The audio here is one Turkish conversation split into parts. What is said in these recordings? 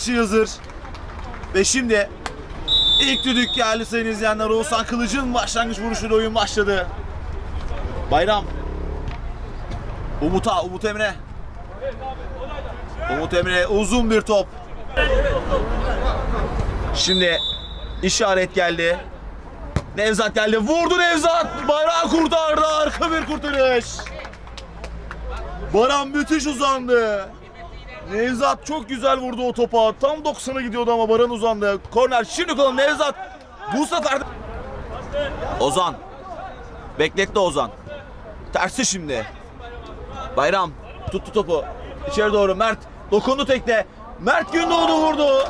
için hazır. Ve şimdi ilk düdük geldi sayın izleyenler. Oğuzhan Kılıç'ın başlangıç vuruşuyla oyun başladı. Bayram. Umut Emre. Umut Emre uzun bir top. Şimdi işaret geldi. Nevzat geldi. Vurdu Nevzat. Bayrağı kurtardı. Arka bir kurtarış. Baran müthiş uzandı. Nevzat çok güzel vurdu o topa. Tam 90'a gidiyordu ama Baran uzandı. Korner şimdi kullan Nevzat. Bu sefer de... Ozan. Bekletti Ozan. Tersi şimdi. Bayram tuttu topu. İçeri doğru Mert. Dokundu tekte. Mert Gündoğdu vurdu.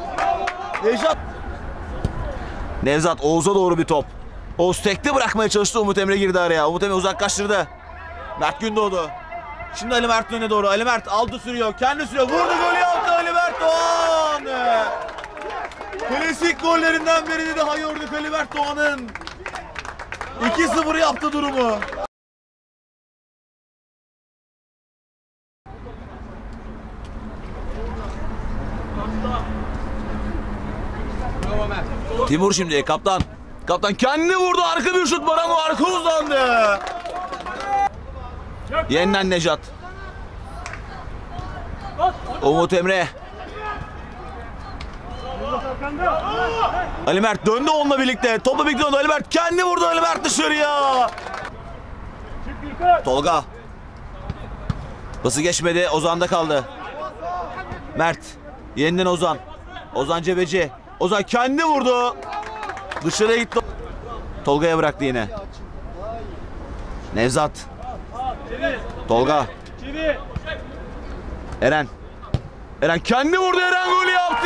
Nevzat Oğuz'a doğru bir top. Oğuz tekte bırakmaya çalıştı. Umut Emre girdi araya. Umut Emre uzaklaştırdı. Mert Gündoğdu. Şimdi Ali Mert'in önüne doğru. Ali Mert aldı sürüyor. Kendi sürüyor. Vurdu, golü yaptı Ali Mert Doğan. Klasik gollerinden birini daha gördük Ali Mert Doğan'ın. 2-0 yaptı durumu. Timur şimdi kaptan. Kaptan kendi vurdu. Arka bir şut. Baran o arka uzandı. Yeniden Nejat. Umut Emre. Ali Mert döndü onunla birlikte. Topla birlikte döndü. Ali Mert kendi vurdu. Ali Mert dışarıya. Tolga. Pası geçmedi. Ozan'da kaldı. Mert. Yeniden Ozan. Ozan Cebeci. Ozan kendi vurdu. Dışarıya gitti. Tolga'ya bıraktı yine. Nevzat. Tolga. Eren. Eren kendi vurdu. Eren golü yaptı.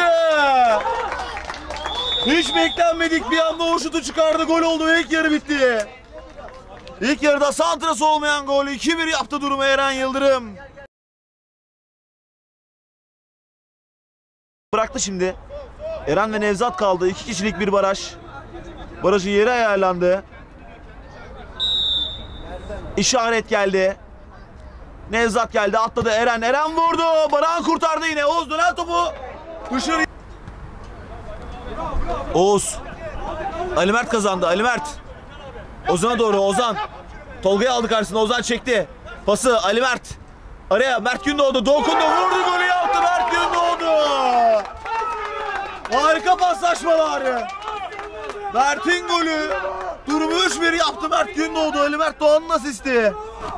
Hiç beklenmedik bir anda o şutu çıkardı. Gol oldu ve ilk yarı bitti. İlk yarıda santrası olmayan gol. 2-1 yaptı durumu Eren Yıldırım. Bıraktı şimdi. Eren ve Nevzat kaldı. 2 kişilik bir baraj. Barajın yeri ayarlandı. İşaret geldi. Nevzat geldi. Atladı Eren. Eren vurdu. Baran kurtardı yine. Oğuz dönen topu. Dışarı. Oğuz. Ali Mert kazandı. Ali Mert. Ozan'a doğru. Ozan. Tolga'yı aldı karşısına. Ozan çekti. Pası Ali Mert. Araya Mert Gündoğdu. Dokundu. Vurdu. Golü yaptı Mert Gündoğdu. Harika paslaşmalar. Mert'in golü. Durumu 3-1 yaptı Mert Gündoğdu. Ali Mert Doğan'ın asisti.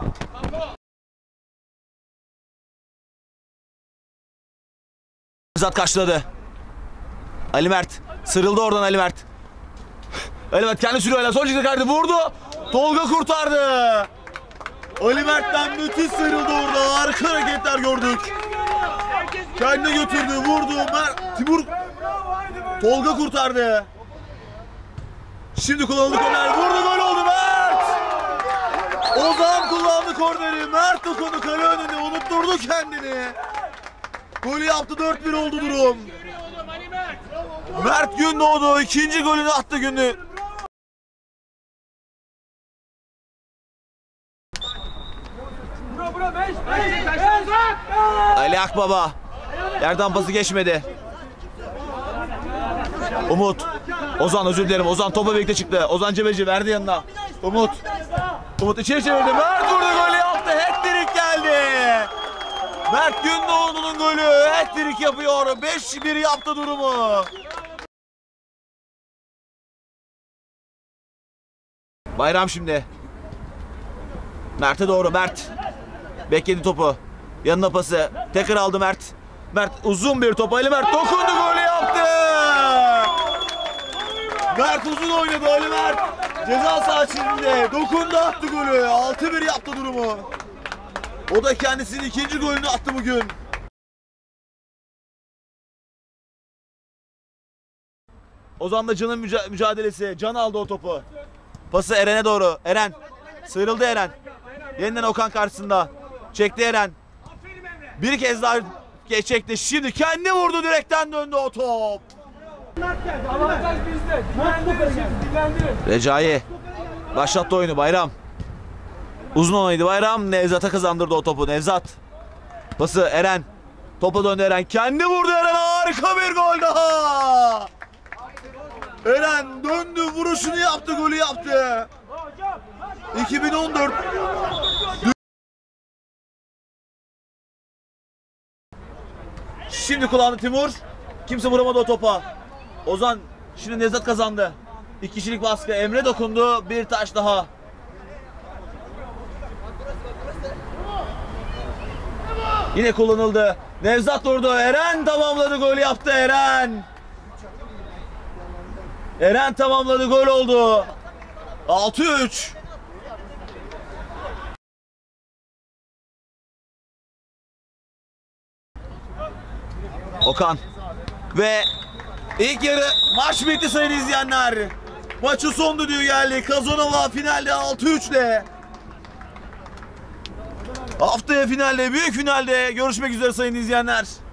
Nevzat kaçladı. Ali Mert. Sırıldı oradan Ali Mert. Ali Mert kendi sürüyorlar. Son çıktı kardı. Vurdu. Tolga kurtardı. Ali Mert'ten müthiş sıyrıldı orada. Harika hareketler gördük. Kendi götürdü. Vurdu. Timur. Tolga kurtardı. Şimdi kullanıldı korner. Vurdu, gol oldu Mert. Ozan kullandı korneri. Mert dokundu kale önünde. Unutturdu kendini. Golü yaptı. 4-1 oldu durum. Mert Gündoğdu ikinci golünü attı günü. Ali Akbaba. Yerden pası geçmedi. Umut. Ozan, özür dilerim. Ozan topa birlikte çıktı. Ozan Cebeci verdi yanına. Umut. Umut içeri çevirdi. Mert vurdu, golü yaptı. Hat-trick geldi. Mert Gündoğdu'nun golü. Hat-trick yapıyor. 5-1 yaptı durumu. Bayram şimdi. Mert'e doğru. Mert. Bekledi topu. Yanına pası. Tekrar aldı Mert. Mert uzun bir top. Ali Mert dokundu, golü yaptı. Mert uzun oynadı. Ali Mert ceza sahasında dokundu, attı golü. 6-1 yaptı durumu. O da kendisinin ikinci golünü attı bugün. Ozan'la Can'ın mücadelesi. Can aldı o topu. Pası Eren'e doğru. Eren. Sıyrıldı Eren. Yeniden Okan karşısında. Çekti Eren. Bir kez daha çekti. Şimdi kendi vurdu, direkten döndü o top. Recai başlattı oyunu. Bayram. Uzun olaydı Bayram. Nevzat'a kazandırdı o topu. Nevzat. Pası Eren. Topa döndü Eren. Kendi vurdu Eren. Harika bir gol daha. Eren döndü, vuruşunu yaptı, golü yaptı. 2014 Şimdi kullandı Timur. Kimse vuramadı o topa. Ozan, şimdi Nevzat kazandı. 2 kişilik baskı. Emre dokundu. Bir taş daha. Yine kullanıldı. Nevzat vurdu. Eren tamamladı. Golü yaptı Eren. Eren tamamladı. Gol oldu. 6-3. Okan. Ve ilk yarı maç bitti sayın izleyenler. Maçın son düdüğü geldi. Kazanova finalde 6-3 ile. Haftaya finalde, büyük finalde görüşmek üzere sayın izleyenler.